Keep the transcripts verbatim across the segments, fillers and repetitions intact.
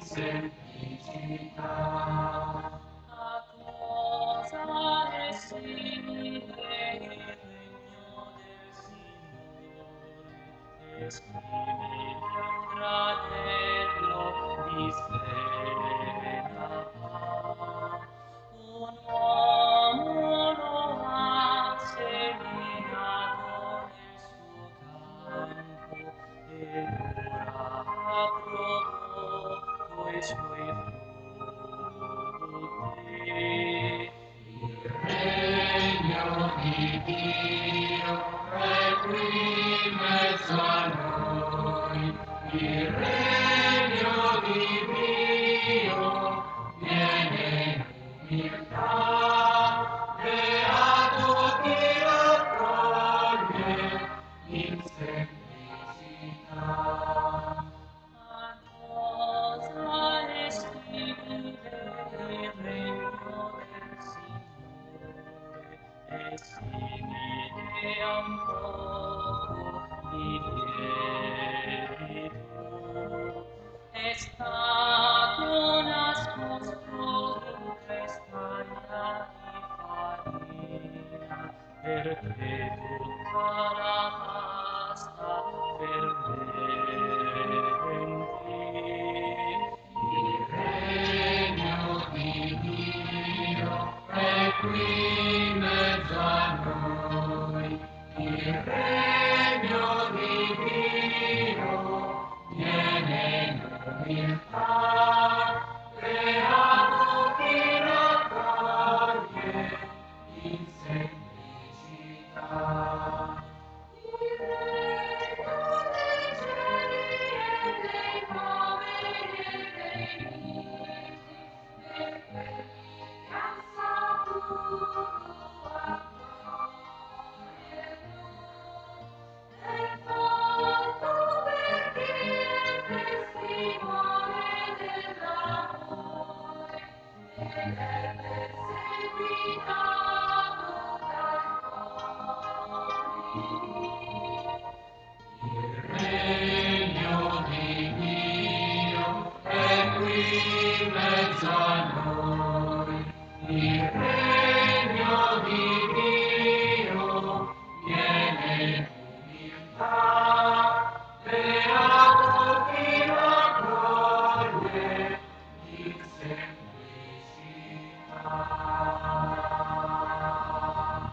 semplicità. A cosa è simile il regno del Signore, è simile un granello di svena fa. Un uomo lo ha seminato nel suo campo ed ora ha prodotto i suoi frutti. Il regno di Dio è qui in mezzo a noi. Il regno di Dio viene in umiltà, beato chi lo accoglie in semplicità. A cosa è simile il regno del Signore? È simile a un poco di lievito. È stato nascosto in tre spagna di farina, perché tutta la pasta fermenti. Il regno di Dio è qui in mezzo a noi. Il regno di Dio viene in umiltà, beato chi lo accoglie in semplicità. Il regno dei cieli e dei poveri e dei miti, per quelli che han saputo accoglierlo, è fatto per chi è testimone dell'amore ed è perseguitato dai cuori. Il regno di Dio è qui in mezzo a noi. Il regno di Dio viene in umiltà, beato chi lo accoglie in semplicità.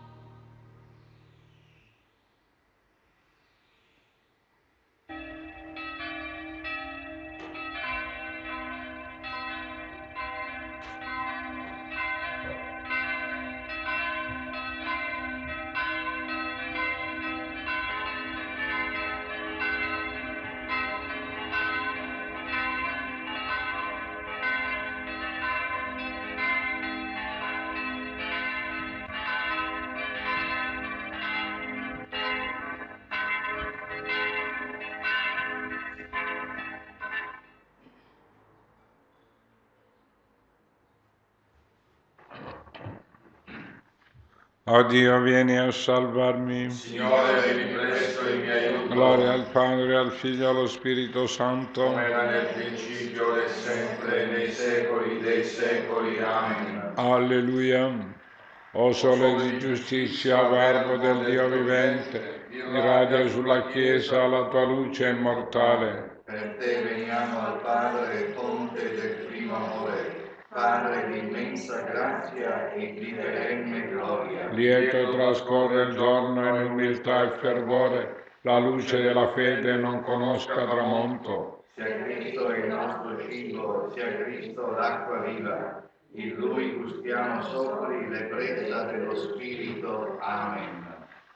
O Dio, vieni a salvarmi. Signore, vieni presto in mio aiuto. Gloria al Padre, al Figlio e allo Spirito Santo. Come era nel principio, ora e sempre, nei secoli dei secoli. Amen. Alleluia. O Sole di giustizia, Verbo del Dio vivente, irradia sulla Chiesa la tua luce immortale. Per te veniamo al Padre, fonte del primo amore, Padre di immensa grazia e di perenne gloria. Lieto trascorre il giorno in umiltà e fervore, la luce della fede non conosca tramonto. Sia Cristo il nostro cibo, sia Cristo l'acqua viva. In Lui gustiamo sopri le brezza dello Spirito. Amen.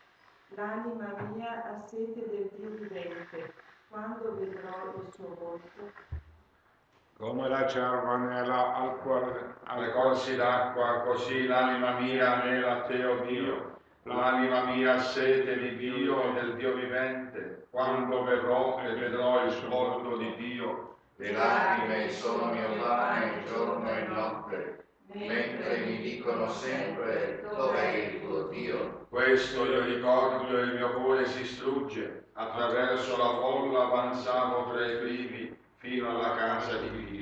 L'anima mia ha sete del Dio vivente, quando vedrò il suo volto. Come la cerva nella al cuore, Alle corsi d'acqua, così l'anima mia anela a te, o Dio. L'anima mia ha sete di Dio e del Dio vivente. Quando verrò e vedrò il volto di Dio, le lacrime sono mio pane giorno e notte, mentre mi dicono sempre: dov'è il tuo Dio? Questo io ricordo e il mio cuore si strugge. Attraverso la folla avanzavo tra i privi fino alla casa di Dio.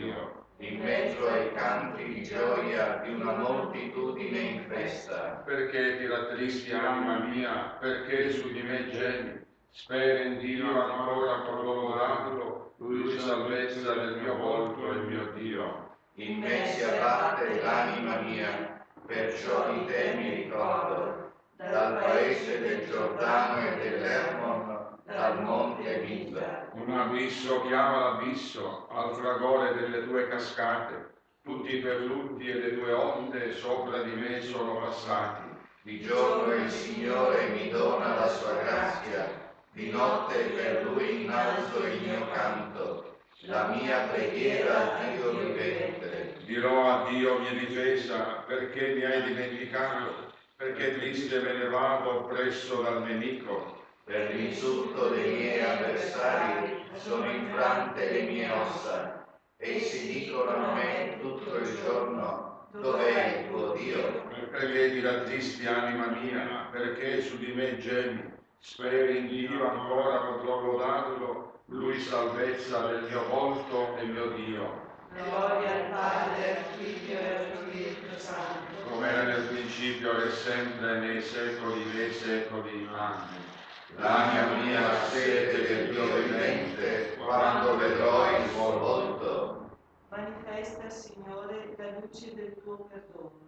mezzo ai canti di gioia di una moltitudine in festa. Perché ti rattristi, anima mia, perché su di me gemi? Spera in Dio ancora corroboratelo, Lui salvezza del mio volto e il mio Dio. In me si abbatte l'anima mia, perciò di te mi ricordo, dal paese del Giordano e dell'Hermon, dal monte Mizar. Un abisso chiama l'abisso, al fragore delle tue cascate. Tutti i perlutti e le tue onde sopra di me sono passati. Di giorno il Signore mi dona la sua grazia, di notte per Lui innalzo il mio canto, la mia preghiera al Dio vivente. Dirò a Dio mia difesa, perché mi hai dimenticato, perché triste me ne vado oppresso dal nemico. Per l'insulto dei miei avversari sono infrante le mie ossa. Essi dicono a me tutto il giorno, dov'è il tuo Dio? Perché ti rattristi, anima mia, perché su di me gemi? Speri in Dio ancora potrò lodarlo, Lui salvezza del mio volto e mio Dio. Gloria al Padre, al Figlio e allo Spirito Santo. Come era nel principio, ora e sempre, nei secoli dei secoli. Amen. L'anima mia ha sete del Dio vivente, quando vedrò il suo volto. Manifesta, Signore, la luce del tuo perdono.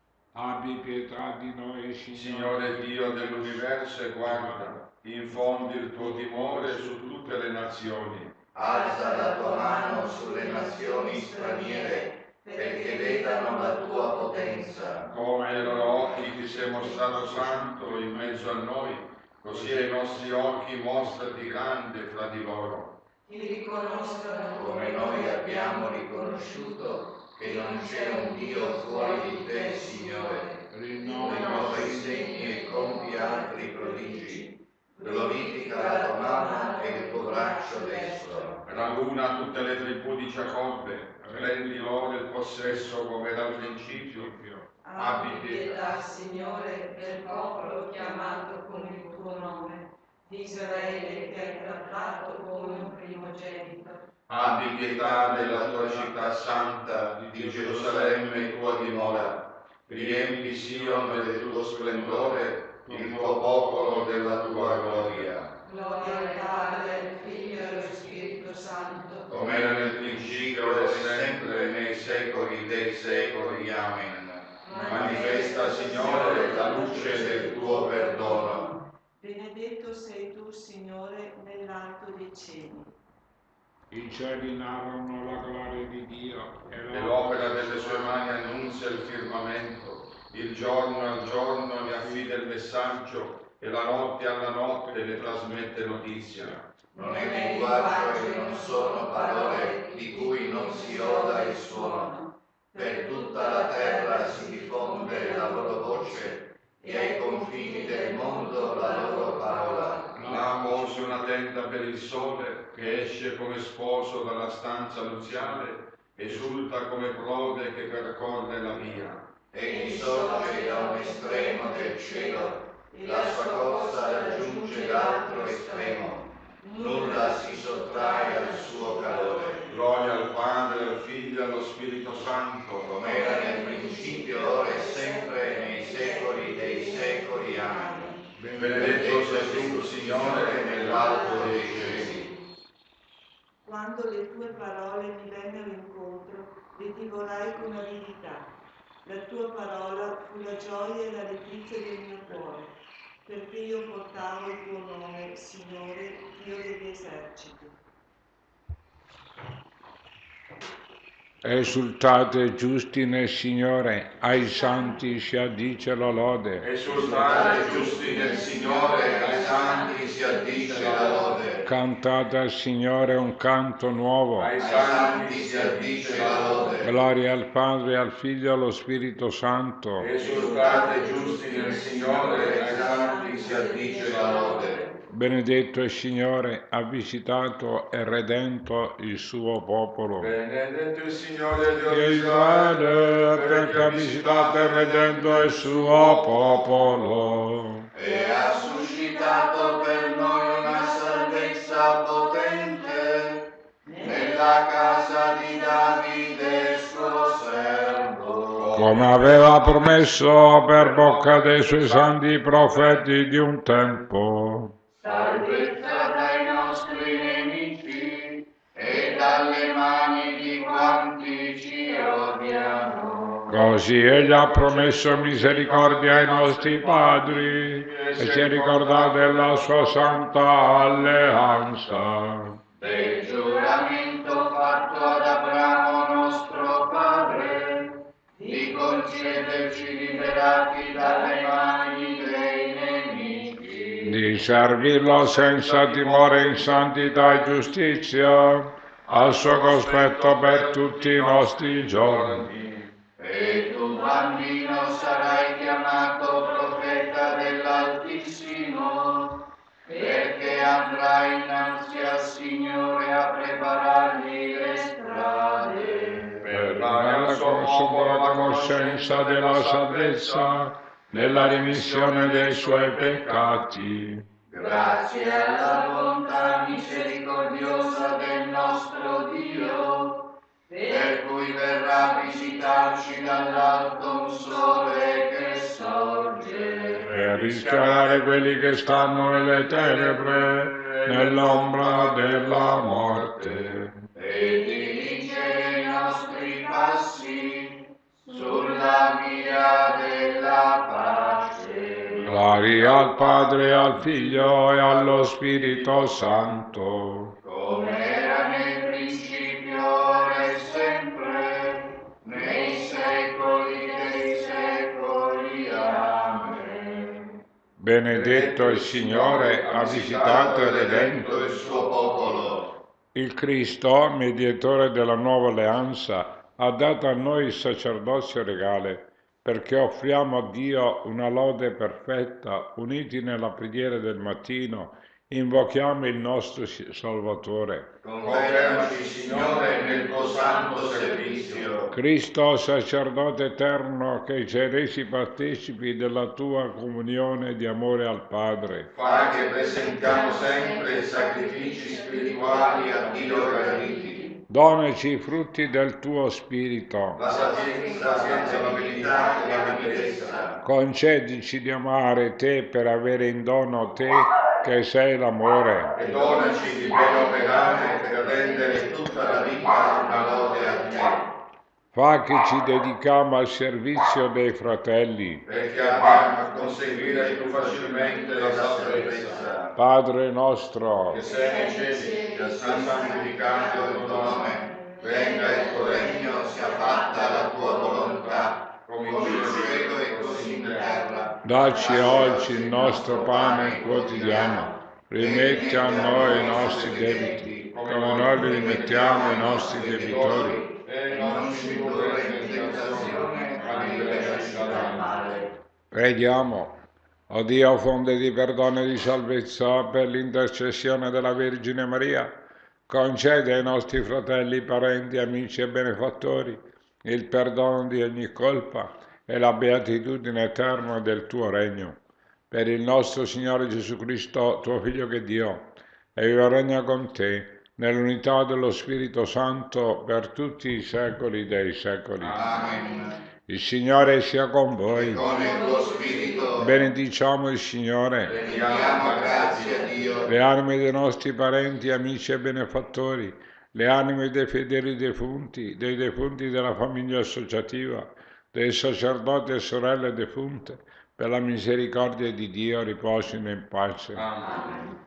Abbi pietà di noi, Signore. Signore Dio dell'universo, e guarda, infondi il tuo timore su tutte le nazioni. Alza la tua mano sulle nazioni straniere, perché vedano la tua potenza. Come ai loro occhi ti sei mostrato santo in mezzo a noi, così ai nostri occhi mostrati grande fra di loro. Ti riconoscano Come noi abbiamo riconosciuto che non c'è un Dio fuori di te, Signore. Rinnova i segni e compi altri prodigi. Glorifica la tua mano e il tuo braccio destro. Raduna tutte le tribù di Giacobbe, rendi loro il possesso come dal principio. Abbi pietà, Signore, del popolo chiamato con il tuo nome, di Israele che hai trattato come un primogenito. Abbi pietà della tua città santa, di Gerusalemme tua dimora. Riempi Sion del tuo splendore, il tuo popolo della tua gloria. Gloria al Padre, al Figlio e allo Spirito Santo. Come era nel principio e sempre nei secoli dei secoli. Amen. Manifesta, Signore, la luce del tuo perdono. Benedetto sei tu, Signore, nell'alto dei cieli. I cieli narrano la gloria di Dio E l'opera delle sue mani annunzia il firmamento. Il giorno al giorno ne affida il messaggio e la notte alla notte ne trasmette notizia. Non è linguaggio e non sono parole di cui non si oda il suono. Per tutta la terra si diffonde la loro voce e ai confini del mondo la loro parola. Là pose una tenda per il sole che esce come sposo dalla stanza nuziale, esulta come prode che percorre la via. Egli sorge da un estremo del cielo e la sua corsa raggiunge l'altro estremo. Nulla si sottrae al suo calore. Gloria al Padre, al Figlio e allo Spirito Santo, come era nel principio, ora e sempre, nei secoli dei secoli. Amen. Benedetto sei tu, Signore, nell'alto dei cieli. Quando le tue parole mi vennero incontro, le divorai con avidità. La tua parola fu la gioia e la letizia del mio cuore, perché io portavo il tuo nome, Signore, Dio degli eserciti. Esultate giusti nel Signore, ai santi si addice la lode. Esultate giusti nel Signore, ai santi si addice la lode. Cantate al Signore un canto nuovo. Ai santi si addice la lode. Gloria al Padre, al Figlio e allo Spirito Santo. Esultate giusti nel Signore, ai santi si addice la lode. Benedetto il Signore, ha visitato e redento il suo popolo. Benedetto il Signore Dio E di Israele, Israele, perché ha visitato e redento il suo popolo. E ha suscitato per noi una salvezza potente nella casa di Davide suo come aveva promesso per bocca dei suoi santi profeti di un tempo. Salvezza dai nostri nemici e dalle mani di quanti ci odiano. Così egli ha promesso misericordia ai nostri padri e si è ricordato della sua santa alleanza. Del giuramento fatto ad Abramo nostro padre, di concederci liberati dalle mani dei nemici, Di servirlo senza timore in santità e giustizia, al suo cospetto per tutti i nostri giorni. E tu, bambino, sarai chiamato profeta dell'Altissimo, perché andrai innanzi al Signore a preparargli le strade, Per dare alla conoscenza la conoscenza della salvezza, nella rimissione dei suoi peccati. grazie alla bontà misericordiosa del nostro Dio, per cui verrà a visitarci dall'alto un sole che sorge, Per rischiarare quelli che stanno nelle tenebre, nell'ombra della morte. e dirigere i nostri passi sulla via della pace. Gloria al Padre, al Figlio e allo Spirito Santo. Come era nel principio, ora e sempre, nei secoli dei secoli. Amen. Benedetto il Signore, ha visitato e redento il suo popolo. il Cristo, mediatore della nuova alleanza, ha dato a noi il sacerdozio regale, perché offriamo a Dio una lode perfetta, uniti nella preghiera del mattino, invochiamo il nostro Salvatore. Confermaci, Signore, nel tuo santo servizio. Cristo, sacerdote eterno, che ci hai resi partecipi della tua comunione di amore al Padre. Fa che presentiamo sempre sacrifici spirituali a Dio graditi. Donaci i frutti del tuo Spirito. La sapienza, la sensibilità e la mildezza. Concedici di amare te per avere in dono te che sei l'amore. E donaci di ben operare per rendere tutta la vita una lode a te. Fa che ci dedichiamo al servizio dei fratelli. Perché abbiamo a conseguire più facilmente la salvezza. Padre nostro, Che sei nei cieli, sia santificato il tuo nome. Venga il tuo regno, sia fatta la tua volontà, come in cielo e così in terra. dacci oggi il nostro pane quotidiano. Rimetti a noi i nostri debiti, come noi li rimettiamo ai nostri debitori. E non ci indurre in tentazione, ma liberaci dal male. Preghiamo. O Dio, fonte di perdono e di salvezza, per l'intercessione della Vergine Maria, concede ai nostri fratelli, parenti, amici e benefattori il perdono di ogni colpa e la beatitudine eterna del tuo regno. Per il nostro Signore Gesù Cristo, tuo Figlio che è Dio, e vive e regna con te, nell'unità dello Spirito Santo, per tutti i secoli dei secoli. Amen. Il Signore sia con voi. Con il tuo spirito Benediciamo il Signore. rendiamo grazie a Dio. Le anime dei nostri parenti, amici e benefattori, le anime dei fedeli defunti, dei defunti della famiglia associativa, dei sacerdoti e sorelle defunte, per la misericordia di Dio riposino in pace. Amen.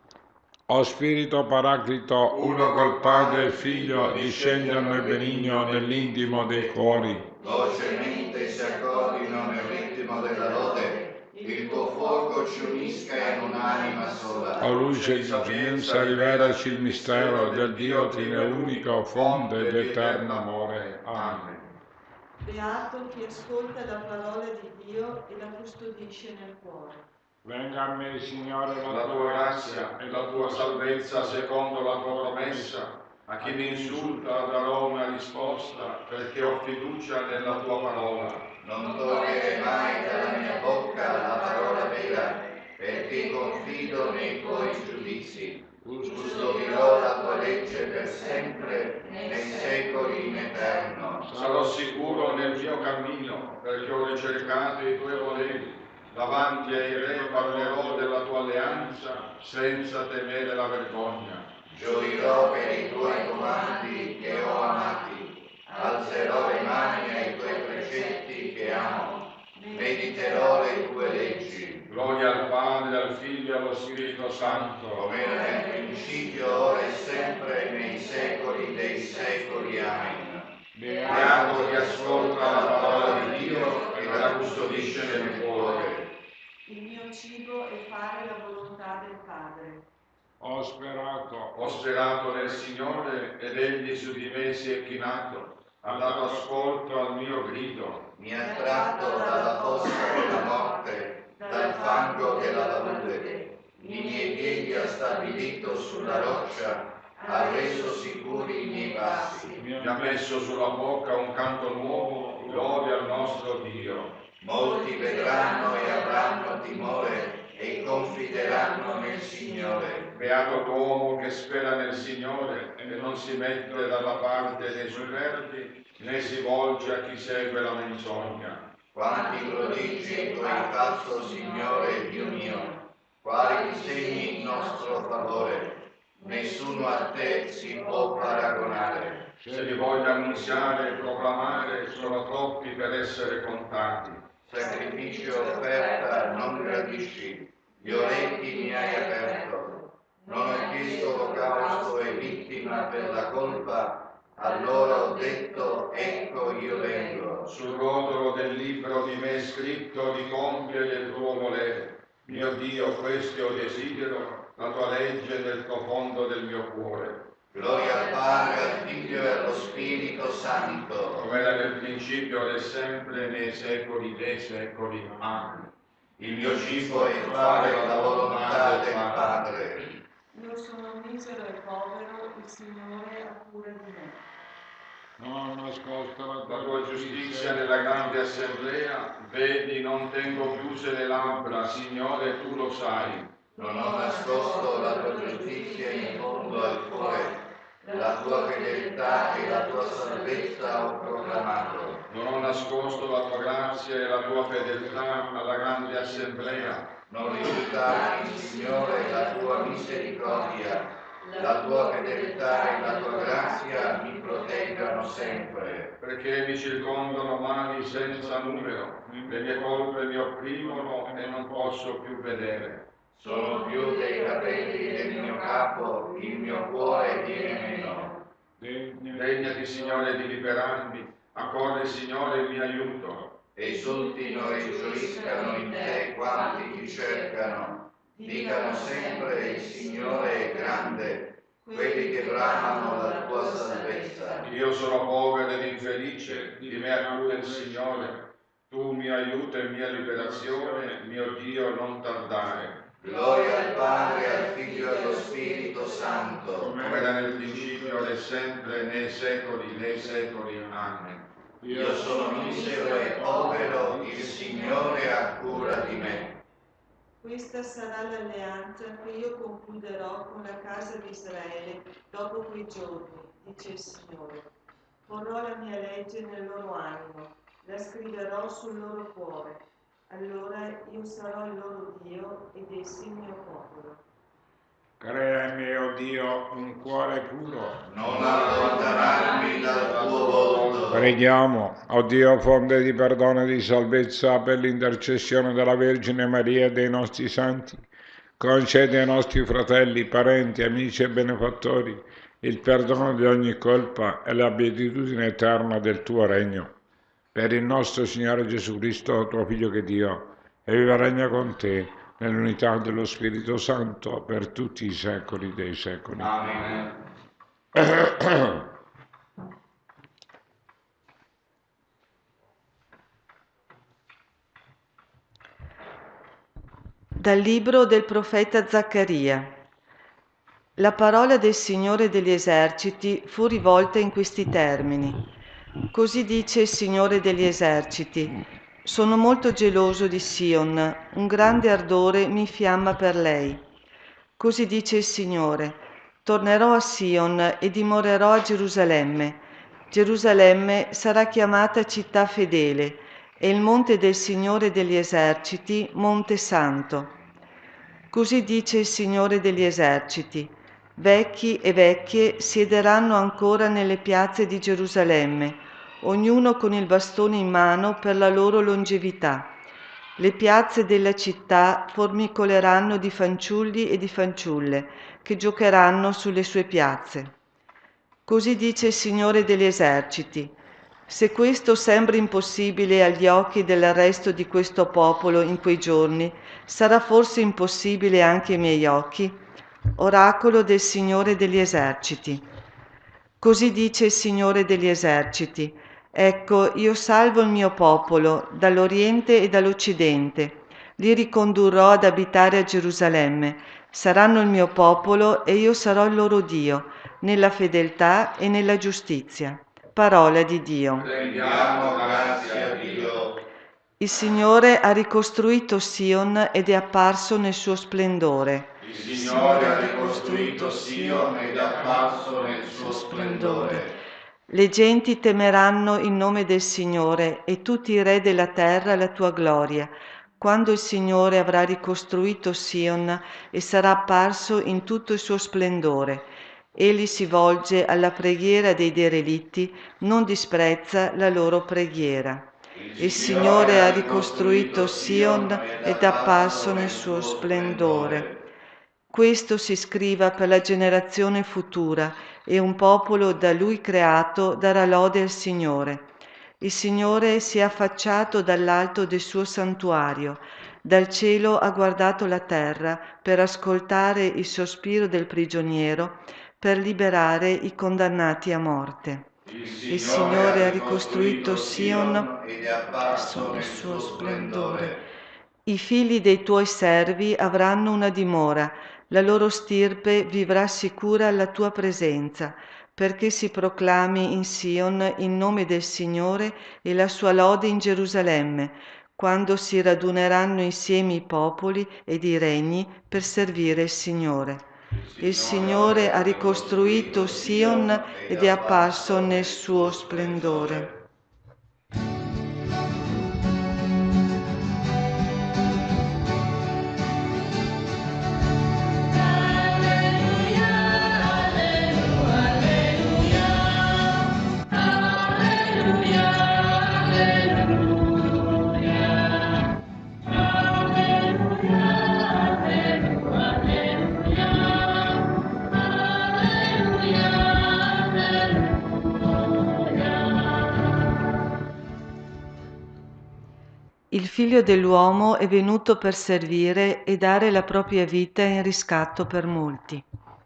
O Spirito Paraclito, uno col Padre e il Figlio, discendi a noi benigno nell'intimo dei cuori. Dolcemente si accordino nel ritmo della lode, il tuo fuoco ci unisca in un'anima sola. O luce di giunenza, rivelaci il mistero del Dio Trine unico, fonte d'eterno amore. Amen. Beato chi ascolta la parola di Dio e la custodisce nel cuore. Venga a me, Signore, La tua grazia e la tua salvezza secondo la tua promessa. A chi mi insulta darò una risposta, perché ho fiducia nella tua parola. Non togliere mai dalla mia bocca la parola vera, perché confido nei tuoi giudizi. Custodirò la tua legge per sempre, nei secoli in eterno. Sarò sicuro nel mio cammino, Davanti ai re parlerò della tua alleanza senza temere la vergogna. Gioirò per i tuoi comandi che ho amati, alzerò le mani ai tuoi precetti che amo, mediterò le tue leggi. Gloria al Padre, al Figlio e allo Spirito Santo, Come era nel principio, ora e sempre, nei secoli dei secoli. Amen. beato chi ascolta la parola di Dio e la custodisce nel cuore. Il mio cibo è fare la volontà del Padre. Ho sperato, Ho sperato nel Signore ed Egli su di me si è chinato, ha dato ascolto al mio grido. Mi ha tratto dalla fossa della morte, dal fango della palude. I miei piedi ha stabilito sulla roccia, ha reso sicuri i miei passi. Mi ha messo sulla bocca un canto nuovo, gloria al nostro Dio. Molti vedranno e avranno timore e confideranno nel Signore. Beato l'uomo che spera nel Signore e non si mette dalla parte dei superbi, né si volge a chi segue la menzogna. Quanti prodigi tu hai fatto, Signore Dio mio, quali segni in nostro favore. Nessuno a te si può paragonare. Se li voglio annunziare e proclamare, sono troppi per essere contati. Sacrificio e offerta non gradisci, gli orecchi mi hai aperto. Non ho chiesto olocausto e vittima per la colpa, allora ho detto, ecco io vengo. Sul rotolo del libro di me è scritto di compiere il tuo volere. Mio Dio, questo desidero, la tua legge nel profondo del mio cuore. Gloria al Padre, al Figlio e allo Spirito Santo. Come era nel principio ed è sempre nei secoli dei secoli. Amen. Il mio cibo è fare la volontà del Padre. Io sono misero e povero, il Signore ha cura di me. non ho nascosto la La tua tua giustizia nella grande assemblea, vedi, non tengo chiuse le labbra, Signore, tu lo sai. Non ho nascosto la tua giustizia in fondo al cuore, la tua fedeltà e la tua salvezza ho proclamato. Non ho nascosto la tua grazia e la tua fedeltà alla grande assemblea. Non rifiutarmi, Signore, la tua misericordia, la tua fedeltà e la tua grazia mi proteggano sempre. Perché mi circondano mali senza numero, le mie colpe mi opprimono e non posso più vedere. Sono più dei capelli del mio capo, il mio cuore viene meno. Degnati, Signore, di liberarmi, accorri, Signore, il mio aiuto. Esultino e gioiscano in te quanti ti cercano. Dicano sempre il Signore è grande, quelli che bramano la tua salvezza. Io sono povero ed infelice, di me accura il Signore. Tu mio aiuto e mia liberazione, mio Dio, non tardare. Gloria al Padre, al Figlio e allo Spirito Santo. Come era nel principio ed è sempre nei secoli dei secoli. Amen. Io sono misero e povero, il Signore ha cura di me. Questa sarà l'alleanza che io concluderò con la casa di Israele dopo quei giorni, dice il Signore. Porrò la mia legge nel loro animo, la scriverò sul loro cuore. Allora io sarò il loro Dio ed essi il mio popolo. Creami, o Dio, un cuore puro. Non allontanarmi dal tuo volto. Preghiamo, o Dio, fonte di perdono e di salvezza, per l'intercessione della Vergine Maria e dei nostri santi, concedi ai nostri fratelli, parenti, amici e benefattori il perdono di ogni colpa e la beatitudine eterna del tuo regno. Per il nostro Signore Gesù Cristo, tuo Figlio che è Dio, e vive e regna con te nell'unità dello Spirito Santo per tutti i secoli dei secoli. Amen. Dal libro del profeta Zaccaria. La parola del Signore degli eserciti fu rivolta in questi termini. Così dice il Signore degli eserciti: sono molto geloso di Sion, un grande ardore mi fiamma per lei. Così dice il Signore: tornerò a Sion e dimorerò a Gerusalemme. Gerusalemme sarà chiamata città fedele e il monte del Signore degli eserciti, monte santo. Così dice il Signore degli eserciti: vecchi e vecchie siederanno ancora nelle piazze di Gerusalemme, ognuno con il bastone in mano per la loro longevità. Le piazze della città formicoleranno di fanciulli e di fanciulle, che giocheranno sulle sue piazze. Così dice il Signore degli eserciti: se questo sembra impossibile agli occhi del resto di questo popolo in quei giorni, sarà forse impossibile anche ai miei occhi? Oracolo del Signore degli eserciti. Così dice il Signore degli eserciti: ecco, io salvo il mio popolo dall'Oriente e dall'Occidente, li ricondurrò ad abitare a Gerusalemme, saranno il mio popolo e io sarò il loro Dio, nella fedeltà e nella giustizia. Parola di Dio. Rendiamo grazie a Dio. Il Signore ha ricostruito Sion ed è apparso nel suo splendore. Il Signore ha ricostruito Sion ed è apparso nel suo splendore. Le genti temeranno il nome del Signore e tutti i re della terra la tua gloria, quando il Signore avrà ricostruito Sion e sarà apparso in tutto il suo splendore. Egli si volge alla preghiera dei derelitti, non disprezza la loro preghiera. Il Signore ha ricostruito Sion ed è apparso nel suo splendore. Questo si scriva per la generazione futura, e un popolo da Lui creato darà lode al Signore. Il Signore si è affacciato dall'alto del suo santuario, dal cielo ha guardato la terra per ascoltare il sospiro del prigioniero, per liberare i condannati a morte. Il Signore ha ricostruito Sion ed è apparso nel nel suo suo splendore. I figli dei tuoi servi avranno una dimora, la loro stirpe vivrà sicura alla tua presenza, perché si proclami in Sion il nome del Signore e la sua lode in Gerusalemme, quando si raduneranno insieme i popoli ed i regni per servire il Signore. Il Signore ha ricostruito Sion ed è apparso nel suo splendore. Il Figlio dell'uomo è venuto per servire e dare la propria vita in riscatto per molti.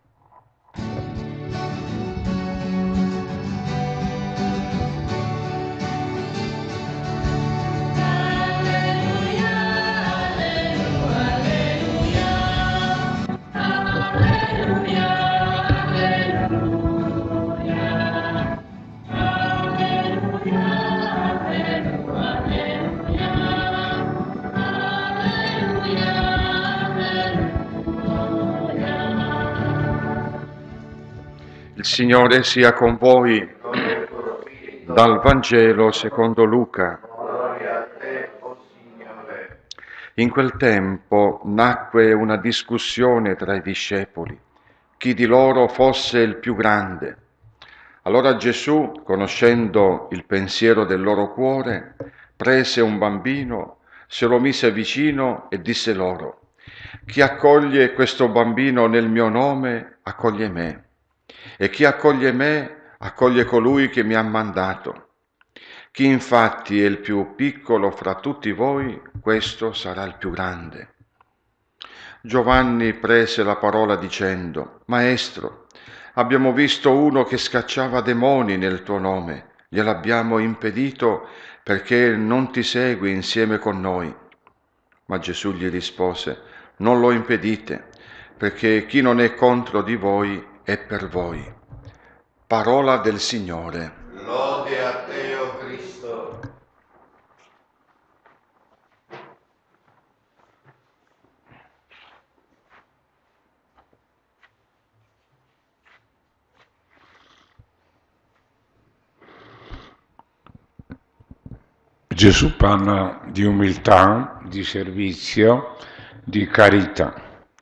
Il Signore sia con voi. Dal Vangelo secondo Luca. Gloria a te, o Signore. In quel tempo nacque una discussione tra i discepoli, chi di loro fosse il più grande. Allora Gesù, conoscendo il pensiero del loro cuore, prese un bambino, se lo mise vicino e disse loro: chi accoglie questo bambino nel mio nome, accoglie me. E chi accoglie me, accoglie colui che mi ha mandato. Chi infatti è il più piccolo fra tutti voi, questo sarà il più grande. Giovanni prese la parola dicendo: Maestro, abbiamo visto uno che scacciava demoni nel tuo nome, gliel'abbiamo impedito perché non ti segui insieme con noi. Ma Gesù gli rispose: non lo impedite, perché chi non è contro di voi è per voi. Parola del Signore. Lode a te, o Cristo. Gesù parla di umiltà, di servizio, di carità.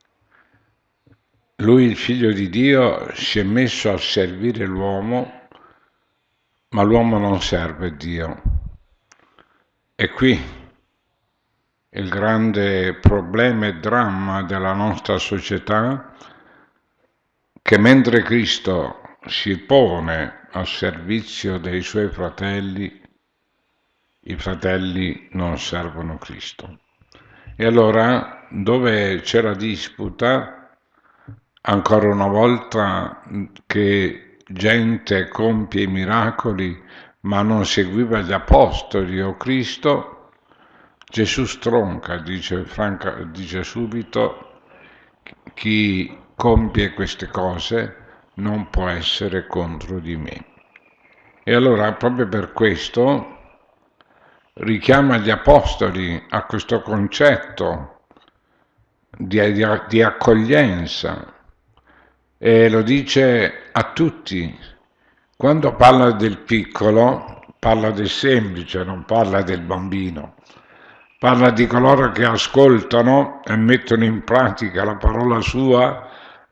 Lui, il Figlio di Dio, si è messo a servire l'uomo, ma l'uomo non serve Dio. E qui il grande problema e dramma della nostra società, che mentre Cristo si pone a servizio dei suoi fratelli, i fratelli non servono Cristo. E allora, dove c'è la disputa, ancora una volta che gente compie i miracoli ma non seguiva gli apostoli o Cristo, Gesù stronca, dice, franca, dice subito, chi compie queste cose non può essere contro di me. E allora, proprio per questo, richiama gli apostoli a questo concetto di, di, di accoglienza e lo dice a tutti. Quando parla del piccolo, parla del semplice, non parla del bambino. Parla di coloro che ascoltano e mettono in pratica la parola sua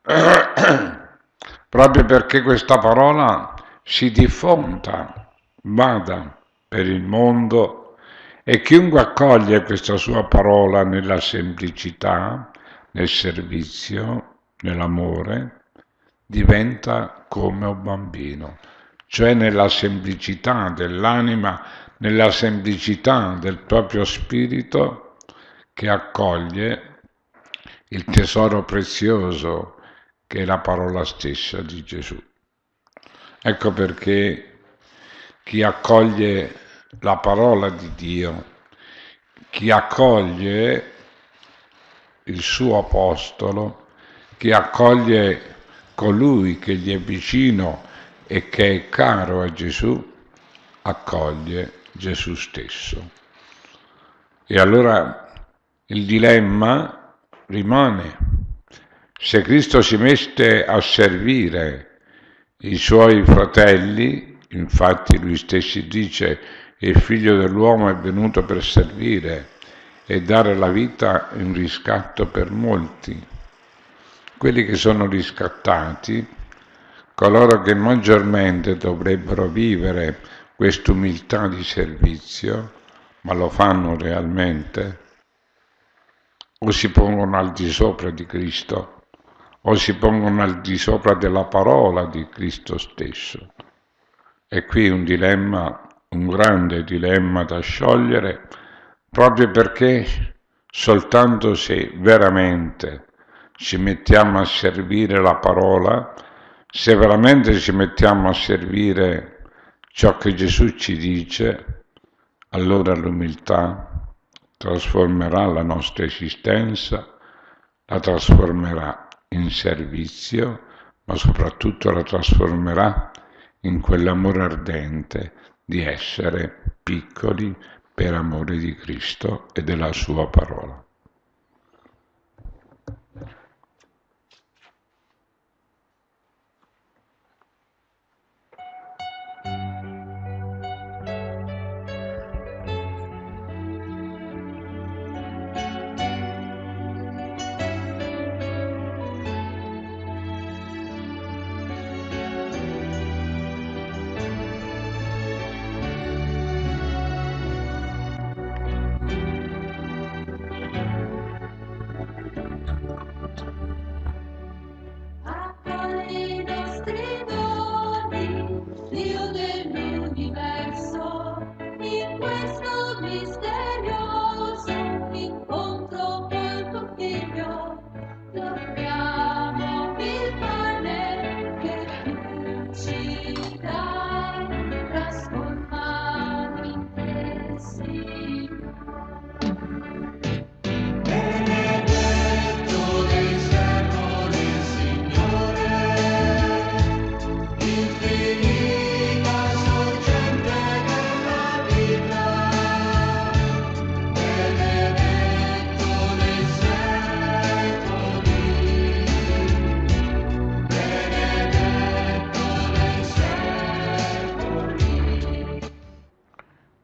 proprio perché questa parola si diffonda, vada per il mondo. E chiunque accoglie questa sua parola nella semplicità, nel servizio, nell'amore, diventa come un bambino, cioè nella semplicità dell'anima, nella semplicità del proprio spirito che accoglie il tesoro prezioso che è la parola stessa di Gesù. Ecco perché chi accoglie la parola di Dio, chi accoglie il suo apostolo, chi accoglie colui che gli è vicino e che è caro a Gesù, accoglie Gesù stesso. E allora il dilemma rimane: se Cristo si mette a servire i suoi fratelli, infatti lui stesso dice: il Figlio dell'uomo è venuto per servire e dare la vita in riscatto per molti. Quelli che sono riscattati, coloro che maggiormente dovrebbero vivere quest'umiltà di servizio, ma lo fanno realmente, o si pongono al di sopra di Cristo, o si pongono al di sopra della parola di Cristo stesso. E qui un dilemma, un grande dilemma da sciogliere, proprio perché soltanto se veramente ci mettiamo a servire la parola, se veramente ci mettiamo a servire ciò che Gesù ci dice, allora l'umiltà trasformerà la nostra esistenza, la trasformerà in servizio, ma soprattutto la trasformerà in quell'amore ardente di essere piccoli per amore di Cristo e della sua parola.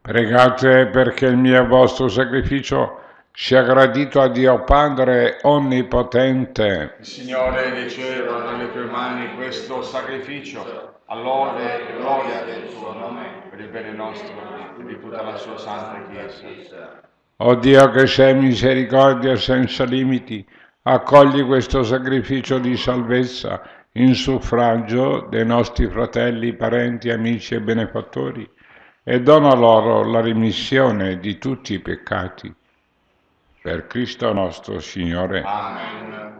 Pregate perché il mio e vostro sacrificio sia gradito a Dio Padre Onnipotente. Il Signore riceva dalle tue mani questo sacrificio, all'ode e gloria del suo nome, per il bene nostro e di tutta la sua santa Chiesa. O Dio che sei misericordia senza limiti, accogli questo sacrificio di salvezza in suffragio dei nostri fratelli, parenti, amici e benefattori e dona loro la rimissione di tutti i peccati. Per Cristo nostro Signore. Amen.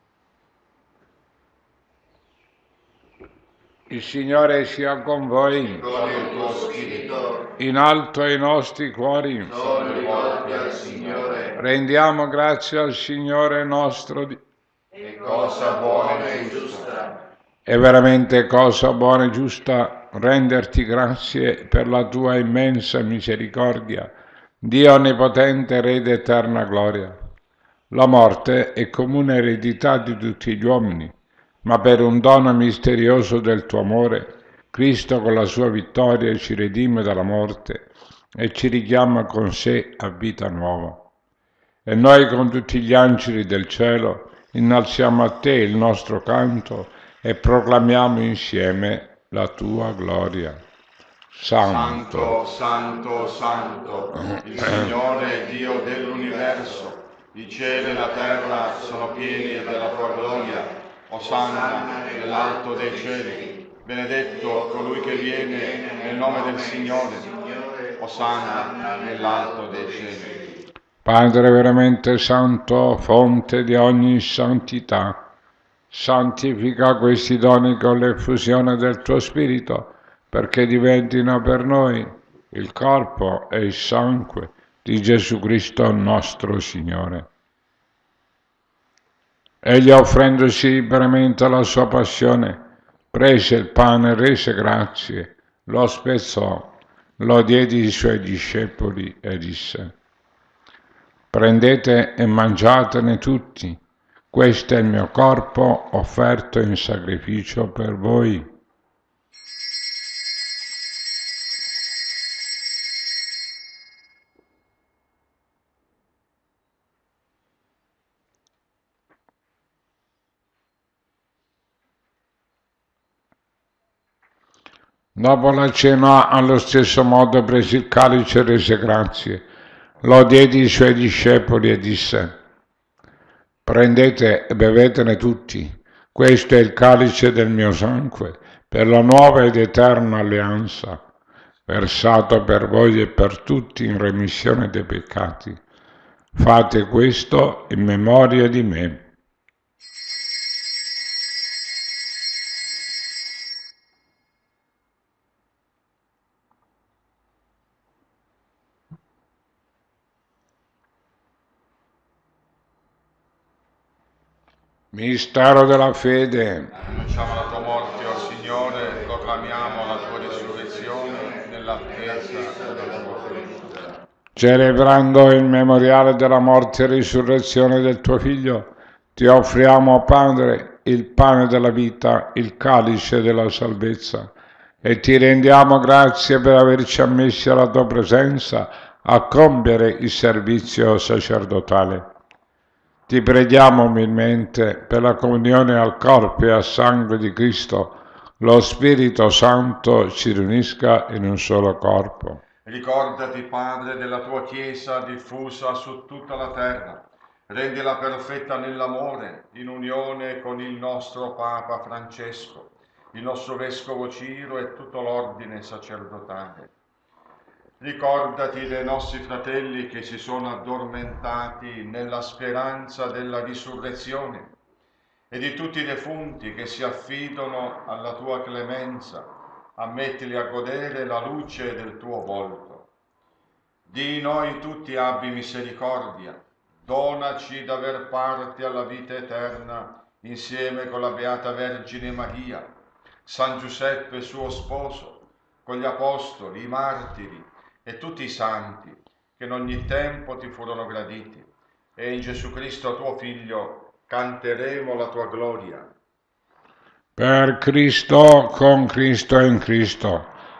Il Signore sia con voi. Con il tuo spirito In alto ai nostri cuori. sono rivolti al Signore. Rendiamo grazie al Signore nostro Dio. È cosa buona e giusta. È veramente cosa buona e giusta renderti grazie per la tua immensa misericordia, Dio onnipotente, Re d'eterna gloria. La morte è comune eredità di tutti gli uomini, ma per un dono misterioso del tuo amore, Cristo con la sua vittoria ci redime dalla morte e ci richiama con sé a vita nuova. E noi con tutti gli angeli del cielo innalziamo a te il nostro canto e proclamiamo insieme la tua gloria. Santo, Santo, santo, santo, il Signore Dio dell'universo, i cieli e la terra sono pieni della tua gloria. Osanna nell'alto dei cieli, benedetto colui che viene nel nome del Signore. Osanna nell'alto dei cieli. Padre veramente santo, fonte di ogni santità, santifica questi doni con l'effusione del tuo Spirito, perché diventino per noi il corpo e il sangue di Gesù Cristo nostro Signore. Egli, offrendosi liberamente alla sua passione, prese il pane, rese grazie, lo spezzò, lo diede ai suoi discepoli e disse: prendete e mangiatene tutti, questo è il mio corpo offerto in sacrificio per voi. Dopo la cena, allo stesso modo, prese il calice e rese grazie, lo diede ai suoi discepoli e disse: prendete e bevetene tutti, questo è il calice del mio sangue, per la nuova ed eterna alleanza, versato per voi e per tutti in remissione dei peccati. Fate questo in memoria di me. Mistero della fede. Annunciamo la tua morte, o Signore, proclamiamo la tua risurrezione nell'attesa della tua venuta. Celebrando il memoriale della morte e risurrezione del tuo Figlio, ti offriamo, Padre, il pane della vita, il calice della salvezza, e ti rendiamo grazie per averci ammessi alla tua presenza a compiere il servizio sacerdotale. Ti preghiamo umilmente per la comunione al corpo e al sangue di Cristo, lo Spirito Santo ci riunisca in un solo corpo. Ricordati, Padre, della tua Chiesa diffusa su tutta la terra. Rendila perfetta nell'amore, in unione con il nostro Papa Francesco, il nostro Vescovo Ciro e tutto l'ordine sacerdotale. Ricordati dei nostri fratelli che si sono addormentati nella speranza della risurrezione e di tutti i defunti che si affidano alla tua clemenza. Ammettili a godere la luce del tuo volto. Di noi tutti abbi misericordia, donaci d'aver parte alla vita eterna insieme con la Beata Vergine Maria, San Giuseppe suo sposo, con gli apostoli, i martiri e tutti i santi che in ogni tempo ti furono graditi, e in Gesù Cristo tuo Figlio canteremo la tua gloria. Per Cristo, con Cristo e in Cristo,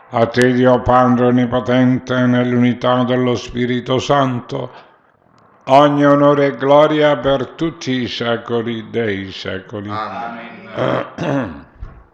A te, Dio Padre Onnipotente, nell'unità dello Spirito Santo, ogni onore e gloria per tutti i secoli dei secoli. Amen.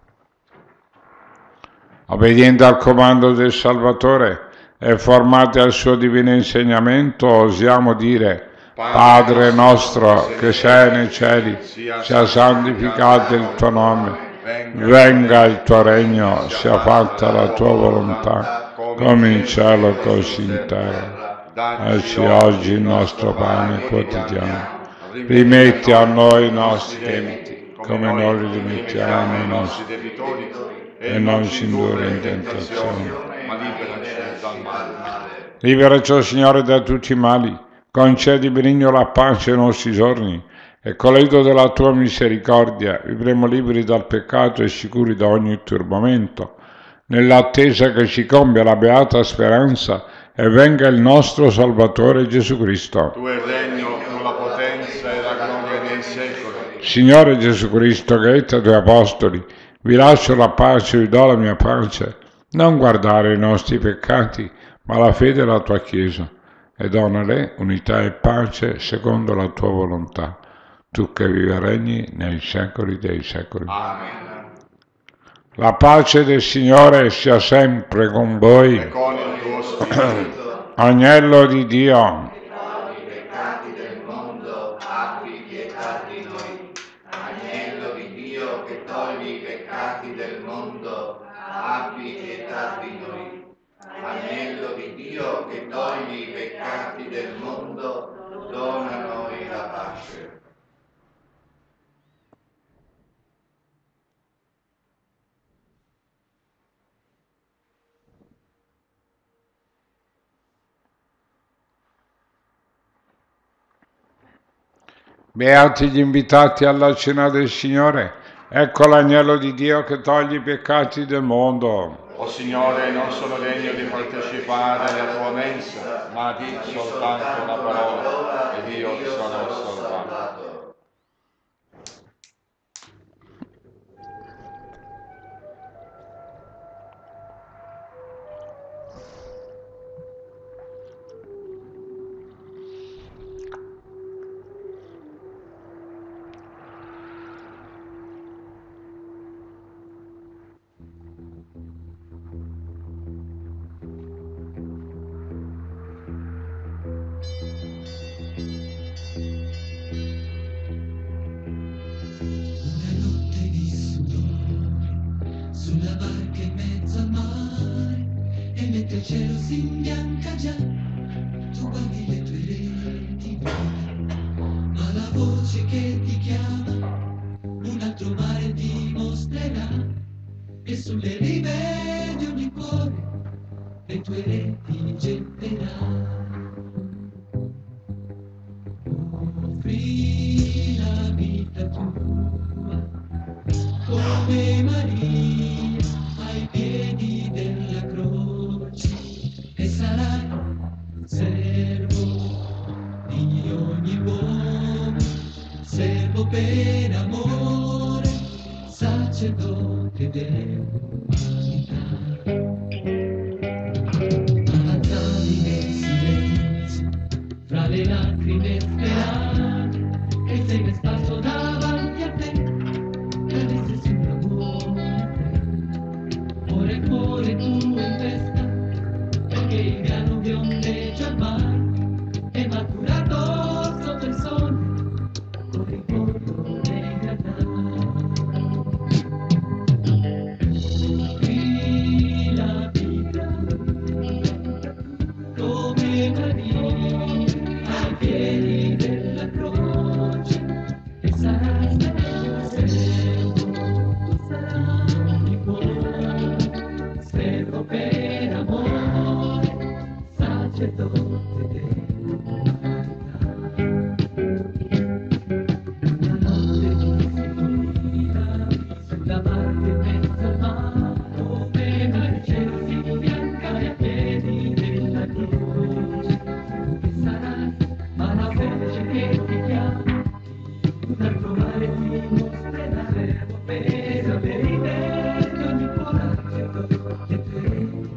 Obbedienti al comando del Salvatore e formati al suo divino insegnamento, osiamo dire: Padre nostro che sei nei cieli, sia santificato il tuo nome. Venga il tuo regno, sia fatta la tua volontà, come in cielo così in terra. Dacci oggi il nostro pane quotidiano. Rimetti a noi i nostri debiti, come noi li rimettiamo ai nostri debitori, e non ci indurre in tentazione, ma liberaci dal male. Liberaci, o Signore, da tutti i mali, concedi benigno la pace ai nostri giorni, e con l'aiuto della tua misericordia vivremo liberi dal peccato e sicuri da ogni turbamento, nell'attesa che ci compia la beata speranza e venga il nostro Salvatore Gesù Cristo. Tu è il regno, tu la potenza e la gloria nei secoli. Signore Gesù Cristo, che hai detto ai tuoi apostoli: vi lascio la pace, vi do la mia pace, non guardare i nostri peccati, ma la fede della tua Chiesa, e donale unità e pace secondo la tua volontà, tu che vivi e regni nei secoli dei secoli. Amen. La pace del Signore sia sempre con voi. E con il tuo spirito. Agnello di Dio, I peccati del mondo, abbi pietà di noi. Agnello di Dio che togli i peccati del mondo, abbi pietà di noi. Agnello di Dio che togli i peccati del mondo, dona a noi la pace. beati gli invitati alla cena del Signore. Ecco l'agnello di Dio che toglie i peccati del mondo. O Signore, non sono degno di partecipare alla tua mensa, ma di soltanto una parola ed io sarò salvato. Sulla barca in mezzo al mare, e mentre il cielo si imbianca già, tu guardi le tue reti vuote, ma la voce che ti chiama un altro mare dimostrerà, e sulle rive di ogni cuore le tue reti getterà. Offri la vita tua come Maria ai piedi della croce, e sarai servo di ogni uomo, servo per amore, sacerdote dell'umanità. Avanzavi nel silenzio, fra le lacrime sperate, che sei ben sparso davanti a te, cadesse sulla buona. Ora il cuore tuo in festa, perché il grano biondeggia ormai, è maturato sotto il sole, con il pollo dei granai. Qui la vita, come Maria, ai piedi della croce, e sarai servo, tu sarai di cuore, servo per amore, sacerdote dell'umanità. Una notte di sicura, sulla barca in mezzo al mare, come nel cielo si bianca ai piedi della croce, e sarai alla voce che ti chiama, un altro mare ti mostrerà, servo per le rive di ogni coraggio, le tue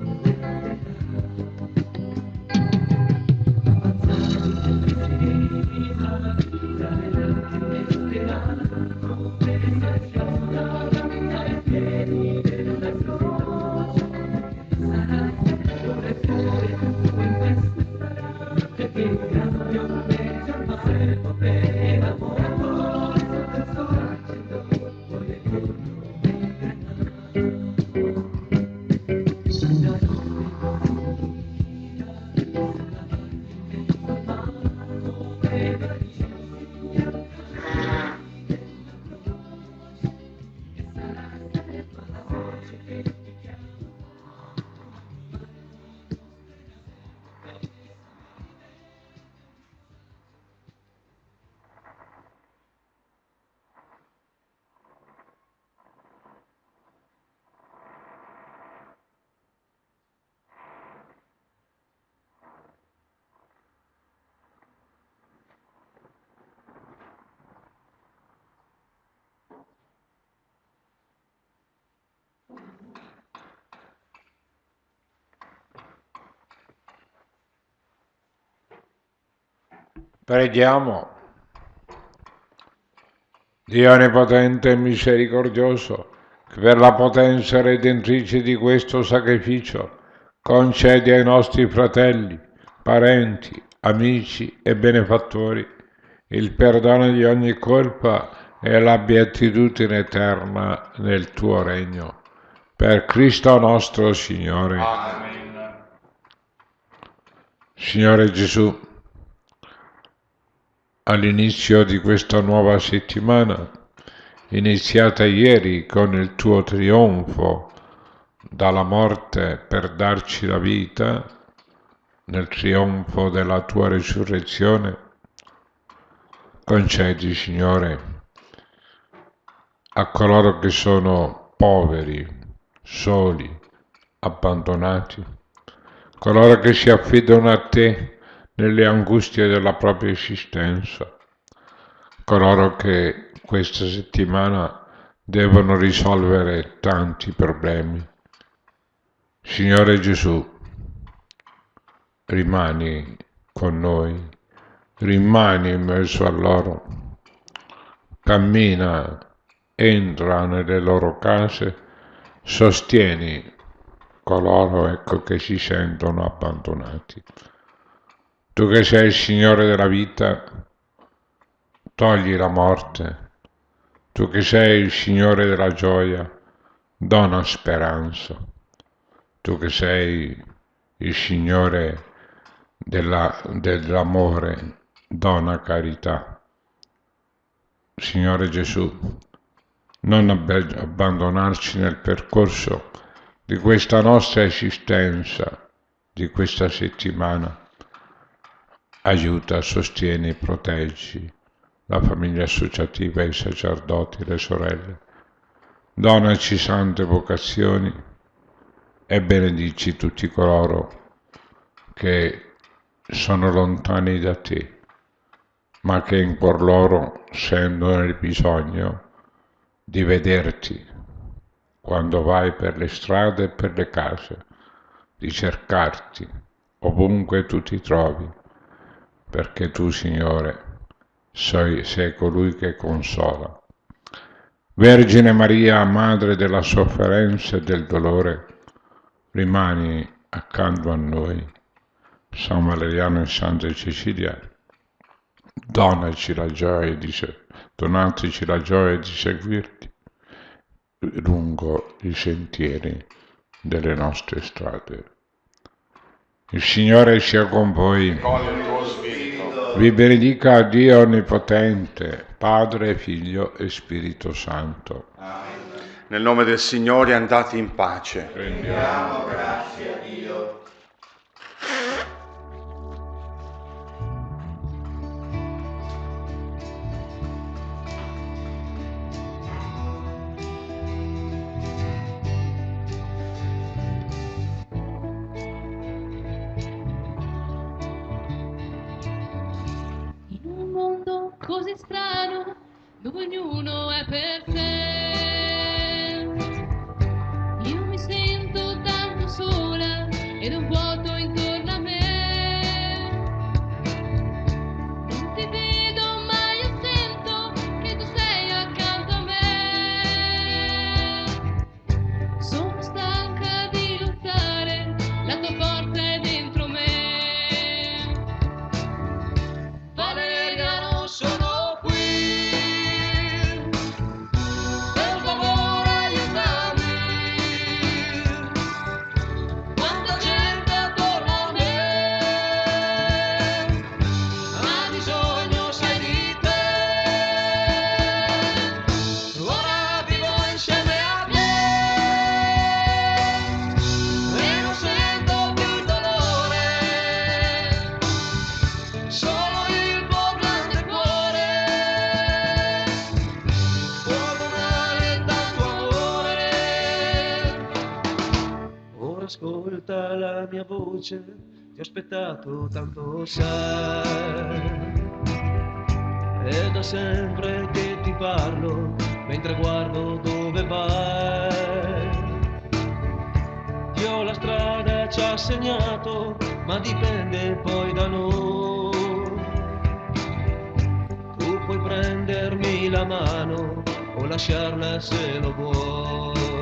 Preghiamo. Dio onnipotente e misericordioso, che per la potenza redentrice di questo sacrificio concedi ai nostri fratelli, parenti, amici e benefattori il perdono di ogni colpa e la beatitudine eterna nel tuo regno. Per Cristo nostro Signore. Amen. Signore Gesù, all'inizio di questa nuova settimana, iniziata ieri con il tuo trionfo dalla morte per darci la vita, nel trionfo della tua risurrezione, concedi, Signore, a coloro che sono poveri, soli, abbandonati, coloro che si affidano a te nelle angustie della propria esistenza, coloro che questa settimana devono risolvere tanti problemi. Signore Gesù, rimani con noi, rimani in mezzo a loro, cammina, entra nelle loro case, sostieni coloro, ecco, che si sentono abbandonati. Tu che sei il Signore della vita, togli la morte. Tu che sei il Signore della gioia, dona speranza. Tu che sei il Signore della, dell'amore, dona carità. Signore Gesù, non ab- abbandonarci nel percorso di questa nostra esistenza, di questa settimana. Aiuta, sostieni, proteggi la famiglia associativa, i sacerdoti, le sorelle. Donaci sante vocazioni e benedici tutti coloro che sono lontani da te, ma che in cuor loro sentono il bisogno di vederti quando vai per le strade e per le case, di cercarti ovunque tu ti trovi, perché tu, Signore, sei, sei colui che consola. Vergine Maria, Madre della sofferenza e del dolore, rimani accanto a noi. San Valeriano e Santa Cecilia, donaci la gioia di se- donateci la gioia di seguirti lungo i sentieri delle nostre strade. Il Signore sia con voi. Con il tuo spirito. Vi benedica Dio Onnipotente, Padre, Figlio e Spirito Santo. Amen. Nel nome del Signore andate in pace. Rendiamo grazie a Dio. In un mondo così strano, dove ognuno è per sé, io mi sento tanto sola ed un vuoto intorno a me. Non ti vedo mai, io sento che tu sei accanto a me. Sono stanca di lottare, la tua forza è dentro me. la mia voce, ti ho aspettato tanto sai. È da sempre che ti parlo, mentre guardo dove vai. Dio la strada ci ha segnato, ma dipende poi da noi. Tu puoi prendermi la mano o lasciarla se lo vuoi.